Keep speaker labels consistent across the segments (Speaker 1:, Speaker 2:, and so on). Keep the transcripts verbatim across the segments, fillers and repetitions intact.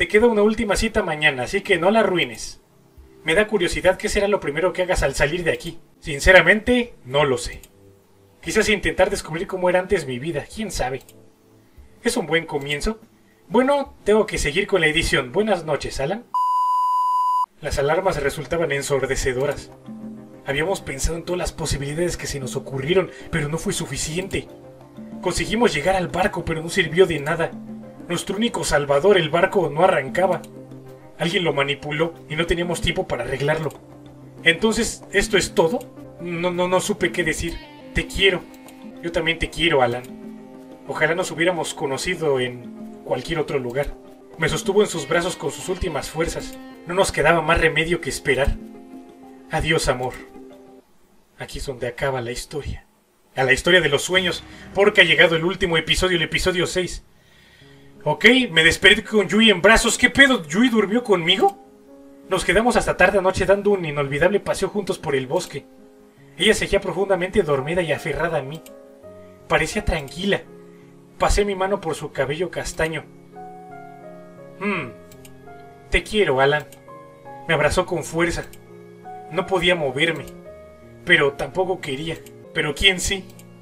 Speaker 1: Te queda una última cita mañana, así que no la arruines. Me da curiosidad qué será lo primero que hagas al salir de aquí. Sinceramente, no lo sé. Quizás intentar descubrir cómo era antes mi vida, quién sabe. ¿Es un buen comienzo? Bueno, tengo que seguir con la edición. Buenas noches, Alan. Las alarmas resultaban ensordecedoras. Habíamos pensado en todas las posibilidades que se nos ocurrieron, pero no fue suficiente. Conseguimos llegar al barco, pero no sirvió de nada. Nuestro único salvador, el barco, no arrancaba. Alguien lo manipuló y no teníamos tiempo para arreglarlo. Entonces, ¿esto es todo? No, no, no supe qué decir. Te quiero. Yo también te quiero, Alan. Ojalá nos hubiéramos conocido en cualquier otro lugar. Me sostuvo en sus brazos con sus últimas fuerzas. No nos quedaba más remedio que esperar. Adiós, amor. Aquí es donde acaba la historia. A la historia de los sueños, porque ha llegado el último episodio, el episodio seis. Ok, me despedí con Yui en brazos. ¿Qué pedo? ¿Yui durmió conmigo? Nos quedamos hasta tarde anoche dando un inolvidable paseo juntos por el bosque. Ella seguía profundamente dormida y aferrada a mí. Parecía tranquila. Pasé mi mano por su cabello castaño. Hmm. Te quiero, Alan. Me abrazó con fuerza. No podía moverme, pero tampoco quería. Pero quién sí.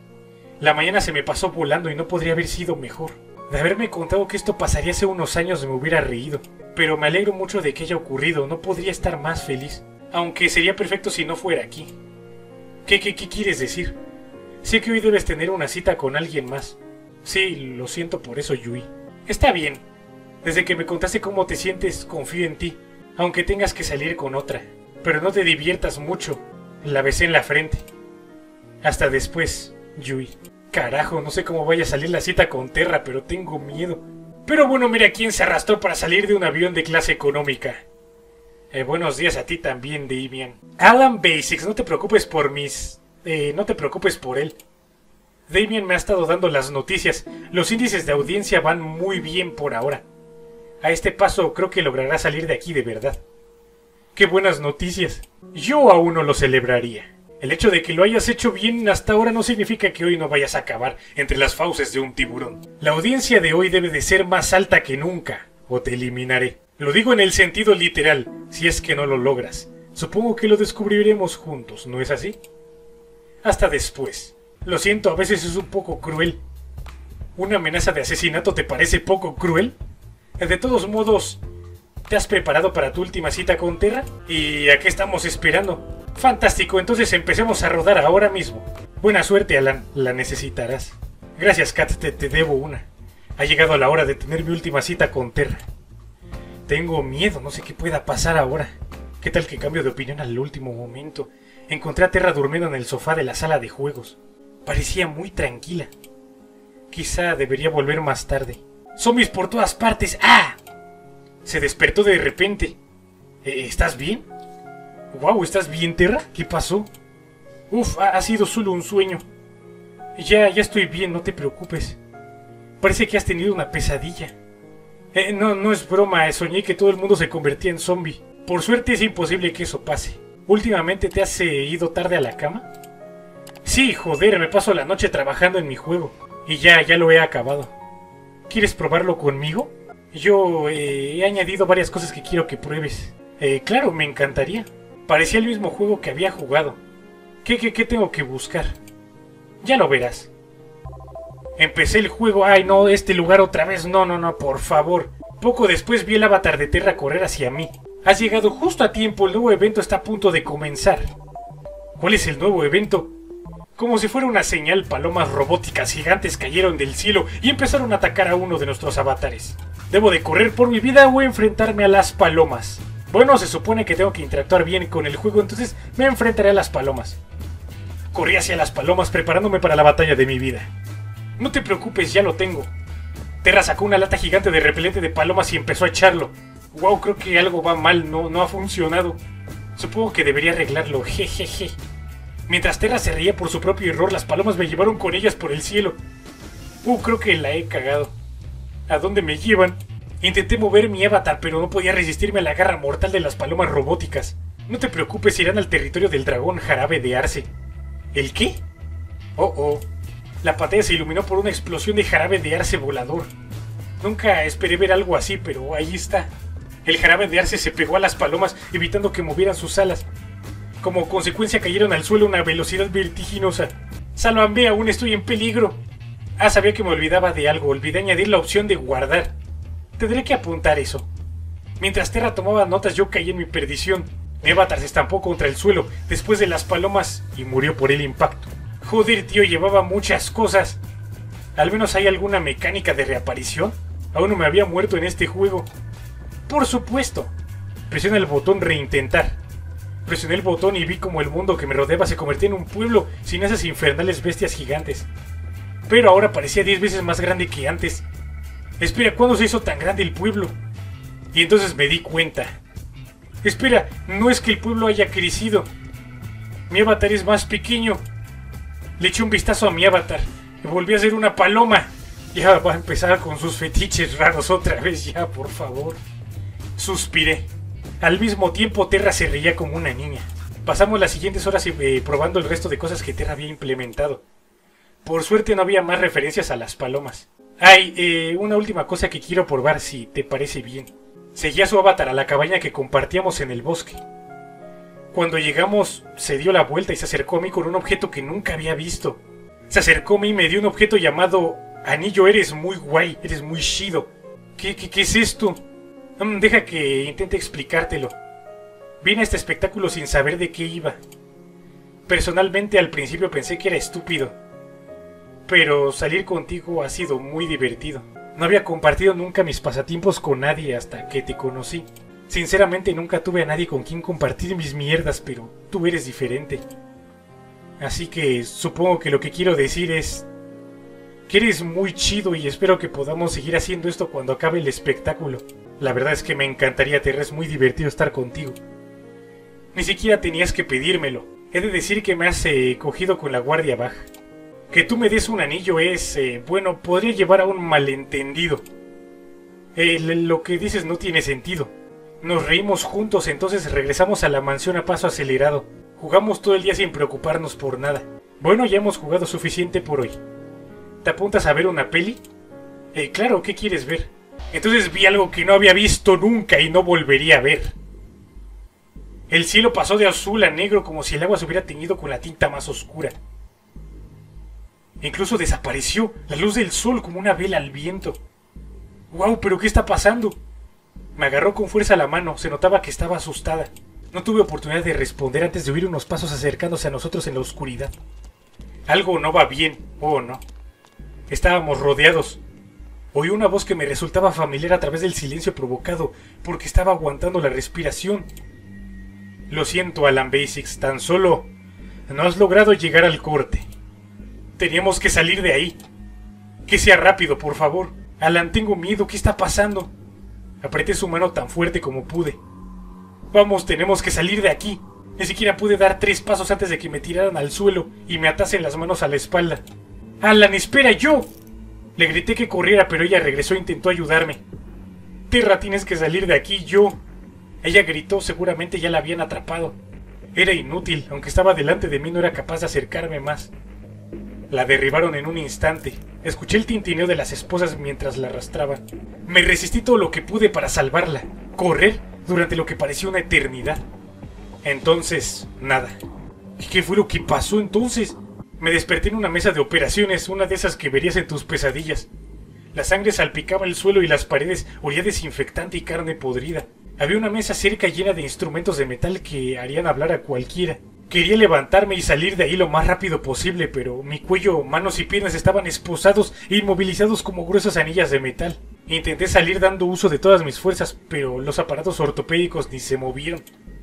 Speaker 1: La mañana se me pasó volando y no podría haber sido mejor. De haberme contado que esto pasaría hace unos años me hubiera reído. Pero me alegro mucho de que haya ocurrido. No podría estar más feliz. Aunque sería perfecto si no fuera aquí. ¿Qué, qué, qué quieres decir? Sé que hoy debes tener una cita con alguien más. Sí, lo siento por eso, Yui. Está bien. Desde que me contaste cómo te sientes, confío en ti. Aunque tengas que salir con otra. Pero no te diviertas mucho. La besé en la frente. Hasta después, Yui. Carajo, no sé cómo vaya a salir la cita con Terra, pero tengo miedo. Pero bueno, mira quién se arrastró para salir de un avión de clase económica. Eh, buenos días a ti también, Damian. Alan Basics, no te preocupes por mis... Eh, no te preocupes por él. Damian me ha estado dando las noticias. Los índices de audiencia van muy bien por ahora. A este paso creo que logrará salir de aquí de verdad. ¡Qué buenas noticias! Yo aún no lo celebraría. El hecho de que lo hayas hecho bien hasta ahora no significa que hoy no vayas a acabar entre las fauces de un tiburón. La audiencia de hoy debe de ser más alta que nunca, o te eliminaré. Lo digo en el sentido literal, si es que no lo logras. Supongo que lo descubriremos juntos, ¿no es así? Hasta después. Lo siento, a veces es un poco cruel. ¿Una amenaza de asesinato te parece poco cruel? De todos modos, ¿te has preparado para tu última cita con Terra? ¿Y a qué estamos esperando? Fantástico, entonces empecemos a rodar ahora mismo. Buena suerte, Alan, la necesitarás. Gracias, Kat, te, te debo una. Ha llegado la hora de tener mi última cita con Terra. Tengo miedo, no sé qué pueda pasar ahora. ¿Qué tal que cambio de opinión al último momento? Encontré a Terra durmiendo en el sofá de la sala de juegos. Parecía muy tranquila. Quizá debería volver más tarde. ¡Zombies por todas partes! ¡Ah! Se despertó de repente. ¿Estás bien? Wow, ¿estás bien, Terra? ¿Qué pasó? Uf, ha, ha sido solo un sueño. Ya, ya estoy bien, no te preocupes. Parece que has tenido una pesadilla. Eh, no, no es broma, soñé que todo el mundo se convertía en zombie. Por suerte es imposible que eso pase. ¿Últimamente te has eh, ido tarde a la cama? Sí, joder, me paso la noche trabajando en mi juego. Y ya, ya lo he acabado. ¿Quieres probarlo conmigo? Yo eh, he añadido varias cosas que quiero que pruebes. Eh, claro, me encantaría. Parecía el mismo juego que había jugado. ¿Qué, qué, qué tengo que buscar? Ya lo verás. Empecé el juego. Ay, no, este lugar otra vez. No, no, no, por favor. Poco después vi el avatar de Terra correr hacia mí. Has llegado justo a tiempo. El nuevo evento está a punto de comenzar. ¿Cuál es el nuevo evento? Como si fuera una señal, palomas robóticas gigantes cayeron del cielo y empezaron a atacar a uno de nuestros avatares. ¿Debo de correr por mi vida o enfrentarme a las palomas? Bueno, se supone que tengo que interactuar bien con el juego, entonces me enfrentaré a las palomas. Corrí hacia las palomas preparándome para la batalla de mi vida. No te preocupes, ya lo tengo. Terra sacó una lata gigante de repelente de palomas y empezó a echarlo. Wow, creo que algo va mal, no, no ha funcionado. Supongo que debería arreglarlo, jejeje. Mientras Terra se reía por su propio error, las palomas me llevaron con ellas por el cielo. Uh, creo que la he cagado. ¿A dónde me llevan? Intenté mover mi avatar, pero no podía resistirme a la garra mortal de las palomas robóticas. No te preocupes, irán al territorio del dragón Jarabe de Arce. ¿El qué? Oh, oh. La pantalla se iluminó por una explosión de Jarabe de Arce volador. Nunca esperé ver algo así, pero ahí está. El jarabe de arce se pegó a las palomas, evitando que movieran sus alas. Como consecuencia cayeron al suelo a una velocidad vertiginosa. ¡Sálvame! ¡Aún estoy en peligro! Ah, sabía que me olvidaba de algo. Olvidé añadir la opción de guardar. Tendré que apuntar eso. Mientras Terra tomaba notas, yo caí en mi perdición. Mi avatar se estampó contra el suelo después de las palomas y murió por el impacto. Joder, tío, llevaba muchas cosas. ¿Al menos hay alguna mecánica de reaparición? Aún no me había muerto en este juego. Por supuesto. Presiona el botón reintentar. Presioné el botón y vi como el mundo que me rodeaba se convertía en un pueblo sin esas infernales bestias gigantes. Pero ahora parecía diez veces más grande que antes. Espera, ¿cuándo se hizo tan grande el pueblo? Y entonces me di cuenta. Espera, no es que el pueblo haya crecido. Mi avatar es más pequeño. Le eché un vistazo a mi avatar. Me volví a ser una paloma. Ya va a empezar con sus fetiches raros otra vez, ya, por favor. Suspiré. Al mismo tiempo, Terra se reía como una niña. Pasamos las siguientes horas eh, probando el resto de cosas que Terra había implementado. Por suerte no había más referencias a las palomas. Hay eh, una última cosa que quiero probar, si te parece bien. Seguía su avatar a la cabaña que compartíamos en el bosque. Cuando llegamos, se dio la vuelta y se acercó a mí con un objeto que nunca había visto. Se acercó a mí y me dio un objeto llamado Anillo. Eres muy guay, eres muy chido. ¿Qué, qué, qué es esto? Um, deja que intente explicártelo. Vine a este espectáculo sin saber de qué iba. Personalmente al principio pensé que era estúpido. Pero salir contigo ha sido muy divertido. No había compartido nunca mis pasatiempos con nadie hasta que te conocí. Sinceramente nunca tuve a nadie con quien compartir mis mierdas, pero tú eres diferente. Así que supongo que lo que quiero decir es que eres muy chido y espero que podamos seguir haciendo esto cuando acabe el espectáculo. La verdad es que me encantaría, Terra, es muy divertido estar contigo. Ni siquiera tenías que pedírmelo. He de decir que me has eh, cogido con la guardia baja. Que tú me des un anillo es, eh, bueno, podría llevar a un malentendido. Eh, lo que dices no tiene sentido. Nos reímos juntos, entonces regresamos a la mansión a paso acelerado. Jugamos todo el día sin preocuparnos por nada. Bueno, ya hemos jugado suficiente por hoy. ¿Te apuntas a ver una peli? Eh, claro, ¿qué quieres ver? Entonces vi algo que no había visto nunca y no volvería a ver. El cielo pasó de azul a negro como si el agua se hubiera teñido con la tinta más oscura. Incluso desapareció la luz del sol como una vela al viento. ¡Wow! ¿Pero qué está pasando? Me agarró con fuerza la mano, se notaba que estaba asustada. No tuve oportunidad de responder antes de oír unos pasos acercándose a nosotros en la oscuridad. Algo no va bien, oh no. Estábamos rodeados. Oí una voz que me resultaba familiar a través del silencio provocado, porque estaba aguantando la respiración. Lo siento, Alan Basics, tan solo no has logrado llegar al corte. Teníamos que salir de ahí. Que sea rápido, por favor. Alan, tengo miedo, ¿qué está pasando? Apreté su mano tan fuerte como pude. Vamos, tenemos que salir de aquí. Ni siquiera pude dar tres pasos antes de que me tiraran al suelo y me atasen las manos a la espalda. ¡Alan, espera, yo! Le grité que corriera, pero ella regresó e intentó ayudarme. Terra, tienes que salir de aquí, yo. Ella gritó, seguramente ya la habían atrapado. Era inútil, aunque estaba delante de mí no era capaz de acercarme más. La derribaron en un instante. Escuché el tintineo de las esposas mientras la arrastraban. Me resistí todo lo que pude para salvarla. Correr durante lo que parecía una eternidad. Entonces, nada. ¿Qué fue lo que pasó entonces? Me desperté en una mesa de operaciones, una de esas que verías en tus pesadillas. La sangre salpicaba el suelo y las paredes olía desinfectante y carne podrida. Había una mesa cerca llena de instrumentos de metal que harían hablar a cualquiera. Quería levantarme y salir de ahí lo más rápido posible, pero mi cuello, manos y piernas estaban esposados e inmovilizados como gruesas anillas de metal. Intenté salir dando uso de todas mis fuerzas, pero los aparatos ortopédicos ni se movieron.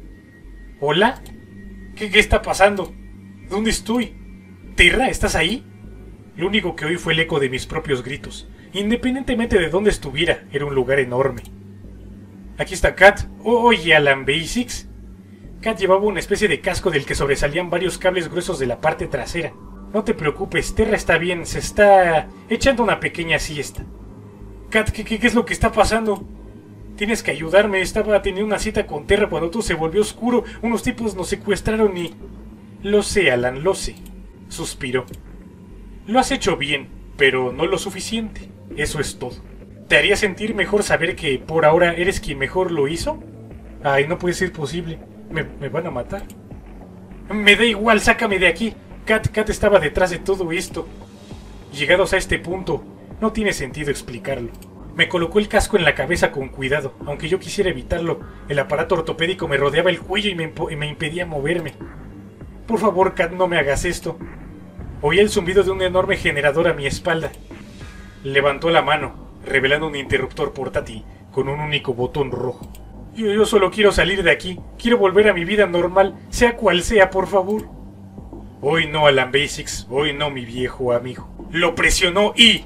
Speaker 1: ¿Hola? ¿Qué, qué está pasando? ¿Dónde estoy? ¿Terra, estás ahí? Lo único que oí fue el eco de mis propios gritos. Independientemente de dónde estuviera, era un lugar enorme. Aquí está Kat. Oye, Alan Basics. Kat llevaba una especie de casco del que sobresalían varios cables gruesos de la parte trasera. No te preocupes, Terra está bien, se está echando una pequeña siesta. Kat, ¿qué, qué, qué es lo que está pasando? Tienes que ayudarme, estaba teniendo una cita con Terra cuando todo se volvió oscuro, unos tipos nos secuestraron y... Lo sé, Alan, lo sé, suspiró. Lo has hecho bien, pero no lo suficiente, eso es todo. ¿Te haría sentir mejor saber que por ahora eres quien mejor lo hizo? Ay, no puede ser posible. Me, me van a matar. Me da igual, sácame de aquí. Kat, Kat estaba detrás de todo esto. Llegados a este punto, no tiene sentido explicarlo. Me colocó el casco en la cabeza con cuidado. Aunque yo quisiera evitarlo, el aparato ortopédico me rodeaba el cuello y me, y me impedía moverme. Por favor, Kat, no me hagas esto. Oí el zumbido de un enorme generador a mi espalda. Levantó la mano, revelando un interruptor portátil con un único botón rojo. Yo, yo solo quiero salir de aquí. Quiero volver a mi vida normal, sea cual sea, por favor. Hoy no, Alan Basics. Hoy no, mi viejo amigo. Lo presionó y...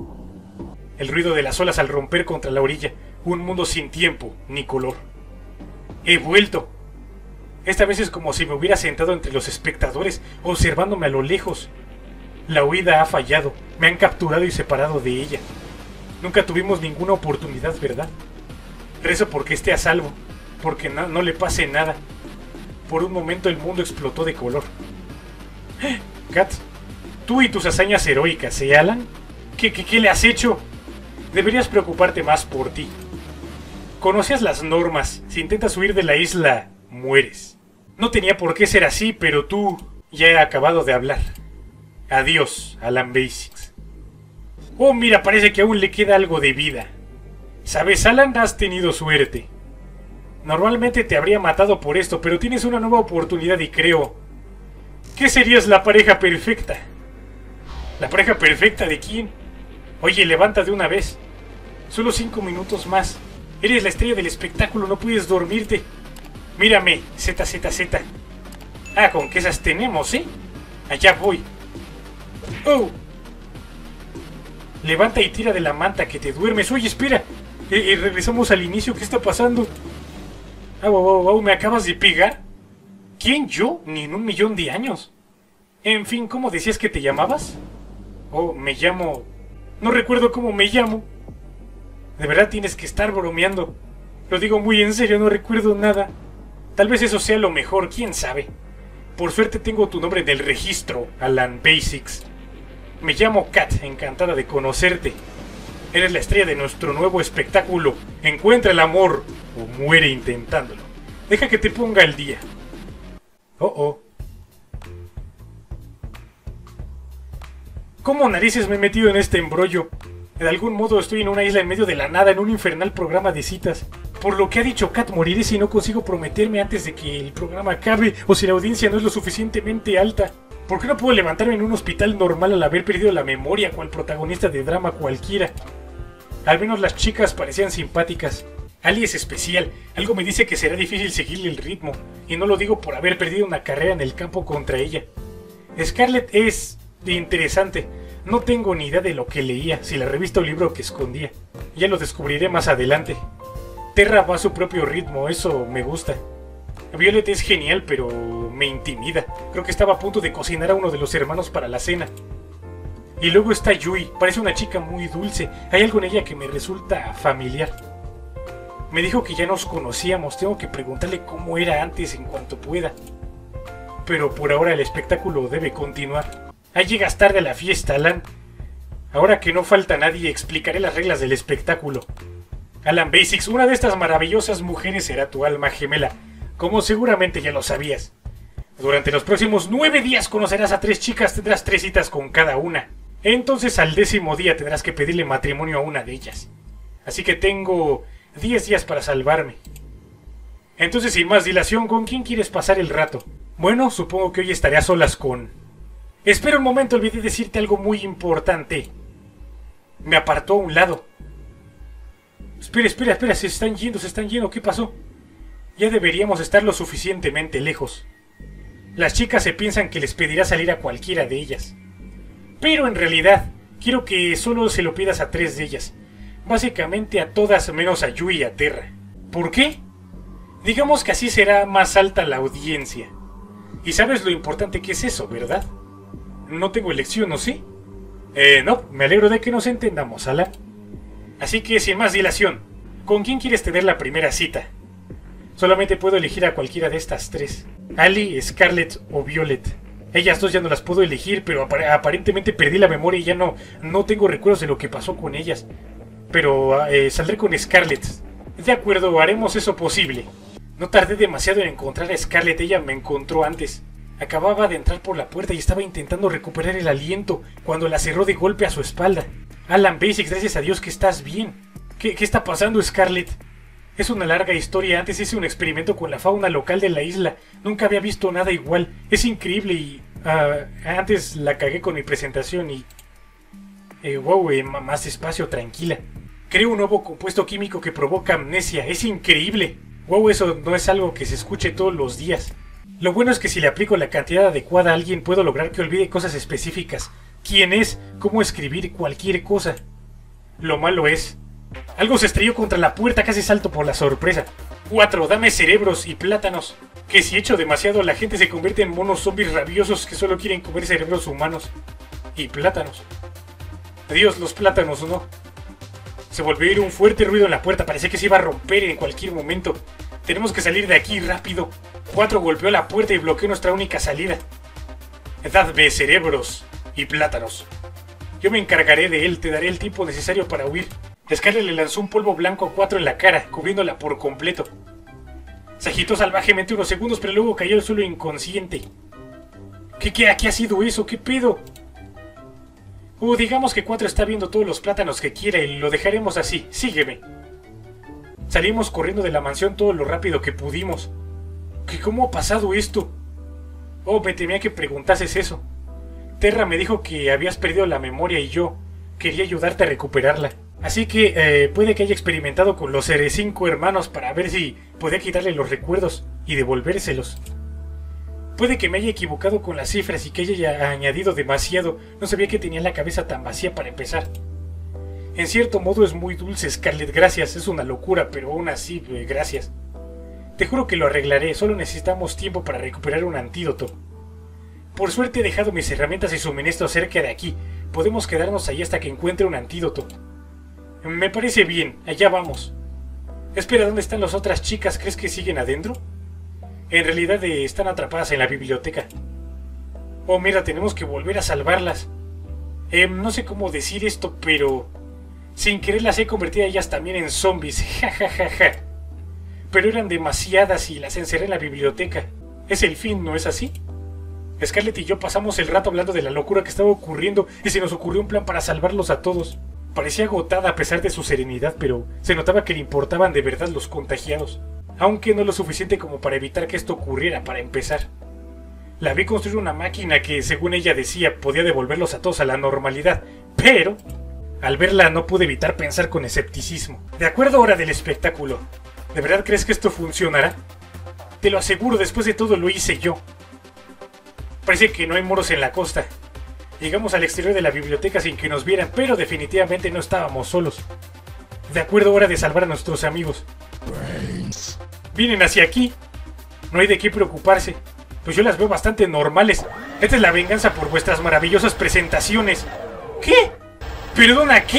Speaker 1: El ruido de las olas al romper contra la orilla. Un mundo sin tiempo ni color. He vuelto. Esta vez es como si me hubiera sentado entre los espectadores, observándome a lo lejos. La huida ha fallado. Me han capturado y separado de ella. Nunca tuvimos ninguna oportunidad, ¿verdad? Rezo porque esté a salvo. Porque no, no le pase nada. Por un momento el mundo explotó de color. Kat, tú y tus hazañas heroicas, ¿eh, Alan? ¿Qué, qué, qué le has hecho? Deberías preocuparte más por ti. Conocías las normas. Si intentas huir de la isla, mueres. No tenía por qué ser así, pero tú ya he acabado de hablar. Adiós, Alan Basics. Oh, mira, parece que aún le queda algo de vida. ¿Sabes, Alan? Has tenido suerte. Normalmente te habría matado por esto, pero tienes una nueva oportunidad y creo... ¿Qué serías la pareja perfecta? ¿La pareja perfecta de quién? Oye, levanta de una vez. Solo cinco minutos más. Eres la estrella del espectáculo, no puedes dormirte. Mírame, Z Z Z. Ah, con que esas tenemos, ¿eh? Allá voy. ¡Oh! Levanta y tira de la manta que te duermes. Oye, espera. Eh, eh, regresamos al inicio. ¿Qué está pasando? Ah, wow, wow, wow, ¿me acabas de pegar? ¿Quién, yo? Ni en un millón de años. En fin, ¿cómo decías que te llamabas? Oh, me llamo... No recuerdo cómo me llamo. De verdad tienes que estar bromeando. Lo digo muy en serio, no recuerdo nada. Tal vez eso sea lo mejor, quién sabe. Por suerte tengo tu nombre en el registro, Alan Basics. Me llamo Kat, encantada de conocerte. Eres la estrella de nuestro nuevo espectáculo. Encuentra el amor o muere intentándolo. Deja que te ponga al día. Oh, oh. ¿Cómo narices me he metido en este embrollo? De algún modo estoy en una isla en medio de la nada, en un infernal programa de citas. Por lo que ha dicho Kat, moriré si no consigo prometerme antes de que el programa acabe, o si la audiencia no es lo suficientemente alta. ¿Por qué no puedo levantarme en un hospital normal al haber perdido la memoria cual protagonista de drama cualquiera? Al menos las chicas parecían simpáticas. Ali es especial, algo me dice que será difícil seguirle el ritmo, y no lo digo por haber perdido una carrera en el campo contra ella. Scarlett es... interesante. No tengo ni idea de lo que leía, si la revista o libro que escondía. Ya lo descubriré más adelante. Terra va a su propio ritmo, eso me gusta. Violet es genial, pero me intimida. Creo que estaba a punto de cocinar a uno de los hermanos para la cena. Y luego está Yui, parece una chica muy dulce. Hay algo en ella que me resulta familiar. Me dijo que ya nos conocíamos, tengo que preguntarle cómo era antes en cuanto pueda. Pero por ahora el espectáculo debe continuar. Ahí llegas tarde a la fiesta, Alan. Ahora que no falta nadie, explicaré las reglas del espectáculo. Alan Basics, una de estas maravillosas mujeres será tu alma gemela, como seguramente ya lo sabías. Durante los próximos nueve días conocerás a tres chicas, tendrás tres citas con cada una. Entonces al décimo día tendrás que pedirle matrimonio a una de ellas. Así que tengo diez días para salvarme. Entonces, sin más dilación, ¿con quién quieres pasar el rato? Bueno, supongo que hoy estaré a solas con... Espera un momento, olvidé decirte algo muy importante. Me apartó a un lado. Espera, espera, espera, se están yendo, se están yendo, ¿qué pasó? Ya deberíamos estar lo suficientemente lejos. Las chicas se piensan que les pedirá salir a cualquiera de ellas. Pero en realidad, quiero que solo se lo pidas a tres de ellas. Básicamente a todas menos a Yui y a Terra. ¿Por qué? Digamos que así será más alta la audiencia. Y sabes lo importante que es eso, ¿verdad? No tengo elección, ¿no sí? Eh, no, me alegro de que nos entendamos, Alan. Así que, sin más dilación, ¿con quién quieres tener la primera cita? Solamente puedo elegir a cualquiera de estas tres. Ali, Scarlett o Violet. Ellas dos ya no las puedo elegir, pero ap aparentemente perdí la memoria y ya no, no tengo recuerdos de lo que pasó con ellas. pero eh, saldré con Scarlett. De acuerdo, haremos eso posible. No tardé demasiado en encontrar a Scarlett, ella me encontró antes. Acababa de entrar por la puerta y estaba intentando recuperar el aliento cuando la cerró de golpe a su espalda. Alan Basics, gracias a Dios que estás bien. ¿Qué, qué está pasando, Scarlett? Es una larga historia. Antes hice un experimento con la fauna local de la isla. Nunca había visto nada igual. Es increíble y... Uh, antes la cagué con mi presentación y... Eh, wow, eh, más despacio, tranquila. Creo un nuevo compuesto químico que provoca amnesia. Es increíble. Wow, eso no es algo que se escuche todos los días. Lo bueno es que si le aplico la cantidad adecuada a alguien puedo lograr que olvide cosas específicas. ¿Quién es? ¿Cómo escribir cualquier cosa? Lo malo es... Algo se estrelló contra la puerta, casi salto por la sorpresa. Cuatro, dame cerebros y plátanos. Que si echo demasiado la gente se convierte en monos zombies rabiosos que solo quieren comer cerebros humanos. Y plátanos. Adiós, los plátanos, ¿no? Se volvió a ir un fuerte ruido en la puerta, parecía que se iba a romper en cualquier momento. Tenemos que salir de aquí rápido. Cuatro golpeó la puerta y bloqueó nuestra única salida. Dadme cerebros y plátanos. Yo me encargaré de él, te daré el tiempo necesario para huir. Scarlett le lanzó un polvo blanco a Cuatro en la cara, cubriéndola por completo. Se agitó salvajemente unos segundos, pero luego cayó al suelo inconsciente. ¿Qué, qué, qué ha sido eso? ¿Qué pedo? Uh, digamos que Cuatro está viendo todos los plátanos que quiera y lo dejaremos así. Sígueme. Salimos corriendo de la mansión todo lo rápido que pudimos. ¿Qué, ¿Cómo ha pasado esto? Oh, me temía que preguntases eso. Terra me dijo que habías perdido la memoria y yo quería ayudarte a recuperarla. Así que eh, puede que haya experimentado con los R cinco hermanos para ver si podía quitarle los recuerdos y devolvérselos. Puede que me haya equivocado con las cifras y que haya añadido demasiado. No sabía que tenía la cabeza tan vacía para empezar. En cierto modo es muy dulce, Scarlett, gracias. Es una locura, pero aún así, eh, gracias. Te juro que lo arreglaré, solo necesitamos tiempo para recuperar un antídoto. Por suerte he dejado mis herramientas y suministros cerca de aquí. Podemos quedarnos ahí hasta que encuentre un antídoto. Me parece bien, allá vamos. Espera, ¿dónde están las otras chicas? ¿Crees que siguen adentro? En realidad eh, están atrapadas en la biblioteca. Oh, mira, tenemos que volver a salvarlas. Eh, no sé cómo decir esto, pero... Sin querer las he convertido a ellas también en zombies. Ja, ja, ja, ja. Pero eran demasiadas y las encerré en la biblioteca. Es el fin, ¿no es así? Scarlett y yo pasamos el rato hablando de la locura que estaba ocurriendo y se nos ocurrió un plan para salvarlos a todos. Parecía agotada a pesar de su serenidad, pero se notaba que le importaban de verdad los contagiados. Aunque no lo suficiente como para evitar que esto ocurriera, para empezar. La vi construir una máquina que, según ella decía, podía devolverlos a todos a la normalidad, pero... Al verla no pude evitar pensar con escepticismo. De acuerdo, hora del espectáculo. ¿De verdad crees que esto funcionará? Te lo aseguro, después de todo lo hice yo. Parece que no hay moros en la costa. Llegamos al exterior de la biblioteca sin que nos vieran, pero definitivamente no estábamos solos. De acuerdo, hora de salvar a nuestros amigos. Vienen hacia aquí. No hay de qué preocuparse, pues yo las veo bastante normales. Esta es la venganza por vuestras maravillosas presentaciones. ¿Qué? ¿Perdona, qué?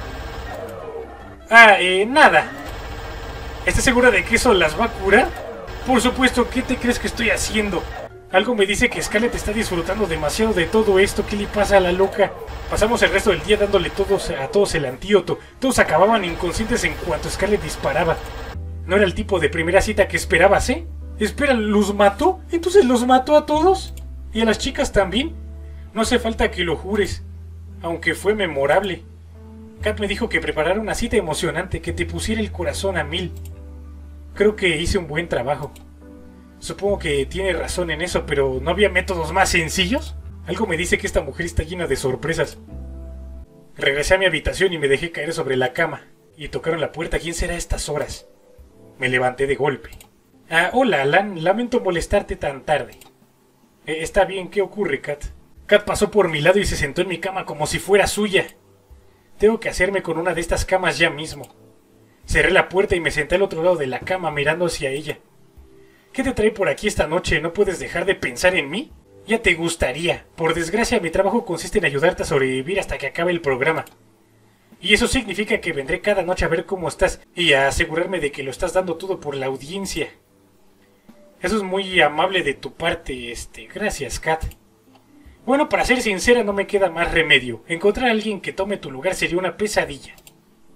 Speaker 1: Ah, eh, nada. ¿Estás segura de que eso las va a curar? Por supuesto, ¿qué te crees que estoy haciendo? Algo me dice que Scarlett está disfrutando demasiado de todo esto. ¿Qué le pasa a la loca? Pasamos el resto del día dándole todos, a todos el antídoto. Todos acababan inconscientes en cuanto Scarlett disparaba. No era el tipo de primera cita que esperabas, ¿eh? Espera, ¿los mató? ¿Entonces los mató a todos? ¿Y a las chicas también? No hace falta que lo jures. Aunque fue memorable. Kat me dijo que preparara una cita emocionante, que te pusiera el corazón a mil. Creo que hice un buen trabajo. Supongo que tiene razón en eso, pero ¿no había métodos más sencillos? Algo me dice que esta mujer está llena de sorpresas. Regresé a mi habitación y me dejé caer sobre la cama. Y tocaron la puerta. ¿Quién será a estas horas? Me levanté de golpe. Ah, hola, Alan. Lamento molestarte tan tarde. Eh, está bien, ¿qué ocurre, Kat? Kat pasó por mi lado y se sentó en mi cama como si fuera suya. Tengo que hacerme con una de estas camas ya mismo. Cerré la puerta y me senté al otro lado de la cama mirando hacia ella. ¿Qué te trae por aquí esta noche? ¿No puedes dejar de pensar en mí? Ya te gustaría. Por desgracia, mi trabajo consiste en ayudarte a sobrevivir hasta que acabe el programa. Y eso significa que vendré cada noche a ver cómo estás y a asegurarme de que lo estás dando todo por la audiencia. Eso es muy amable de tu parte, este... Gracias, Kat. Bueno, para ser sincera, no me queda más remedio. Encontrar a alguien que tome tu lugar sería una pesadilla.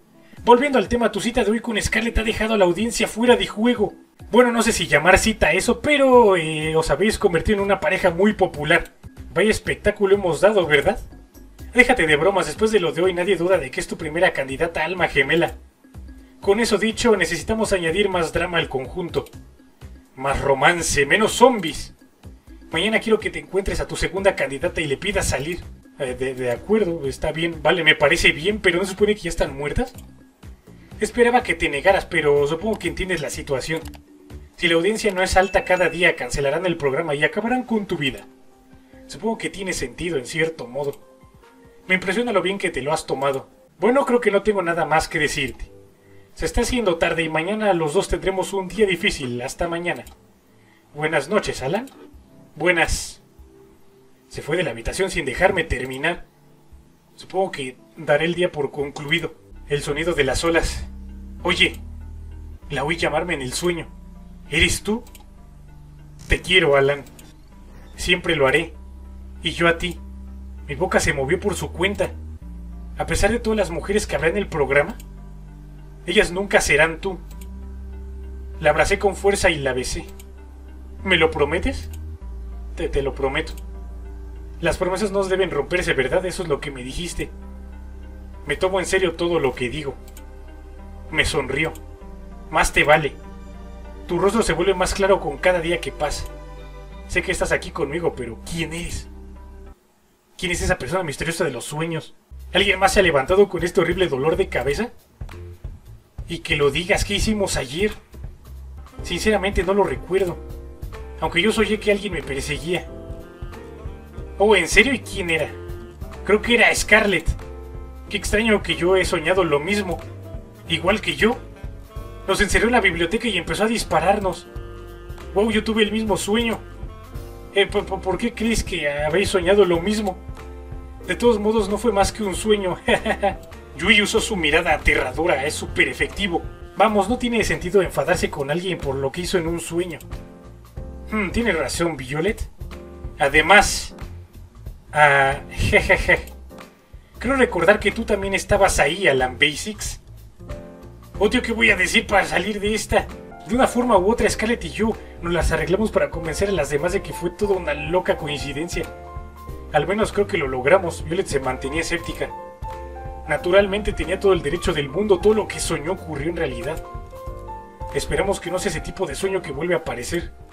Speaker 1: Volviendo al tema, tu cita de hoy con Scarlett ha dejado a la audiencia fuera de juego. Bueno, no sé si llamar cita a eso, pero eh, os habéis convertido en una pareja muy popular. Vaya espectáculo hemos dado, ¿verdad? Déjate de bromas, después de lo de hoy nadie duda de que es tu primera candidata a alma gemela. Con eso dicho, necesitamos añadir más drama al conjunto. Más romance, menos zombies. Mañana quiero que te encuentres a tu segunda candidata y le pidas salir. Eh, de, de acuerdo, está bien, vale, me parece bien, pero ¿no se supone que ya están muertas? Esperaba que te negaras, pero supongo que entiendes la situación. Si la audiencia no es alta cada día, cancelarán el programa y acabarán con tu vida. Supongo que tiene sentido, en cierto modo. Me impresiona lo bien que te lo has tomado. Bueno, creo que no tengo nada más que decirte. Se está haciendo tarde y mañana los dos tendremos un día difícil. Hasta mañana. Buenas noches, Alan. Buenas. Se fue de la habitación sin dejarme terminar. Supongo que daré el día por concluido. El sonido de las olas. Oye, la oí llamarme en el sueño. ¿Eres tú? Te quiero, Alan. Siempre lo haré. Y yo a ti. Mi boca se movió por su cuenta. A pesar de todas las mujeres que habrá en el programa, ellas nunca serán tú. La abracé con fuerza y la besé. ¿Me lo prometes? Te, te lo prometo. Las promesas no deben romperse, ¿verdad? Eso es lo que me dijiste. Me tomo en serio todo lo que digo. Me sonrió. Más te vale. Tu rostro se vuelve más claro con cada día que pasa. Sé que estás aquí conmigo, pero ¿quién eres? ¿Quién es esa persona misteriosa de los sueños? ¿Alguien más se ha levantado con este horrible dolor de cabeza? Y que lo digas, ¿qué hicimos ayer? Sinceramente no lo recuerdo. Aunque yo soñé que alguien me perseguía. Oh, ¿en serio? ¿Y quién era? Creo que era Scarlett. Qué extraño que yo he soñado lo mismo. Igual que yo. Nos encerró en la biblioteca y empezó a dispararnos. Wow, yo tuve el mismo sueño. Eh, ¿por, ¿Por qué crees que habéis soñado lo mismo? De todos modos, no fue más que un sueño. Yui usó su mirada aterradora, es súper efectivo. Vamos, no tiene sentido enfadarse con alguien por lo que hizo en un sueño. Hmm, tienes razón, Violet. Además... Ah, jejeje. Creo recordar que tú también estabas ahí, Alan Basics. Oh, tío, ¿qué voy a decir para salir de esta? De una forma u otra, Scarlett y yo nos las arreglamos para convencer a las demás de que fue toda una loca coincidencia. Al menos creo que lo logramos. Violet se mantenía escéptica. Naturalmente tenía todo el derecho del mundo. Todo lo que soñó ocurrió en realidad. Esperamos que no sea ese tipo de sueño que vuelve a aparecer.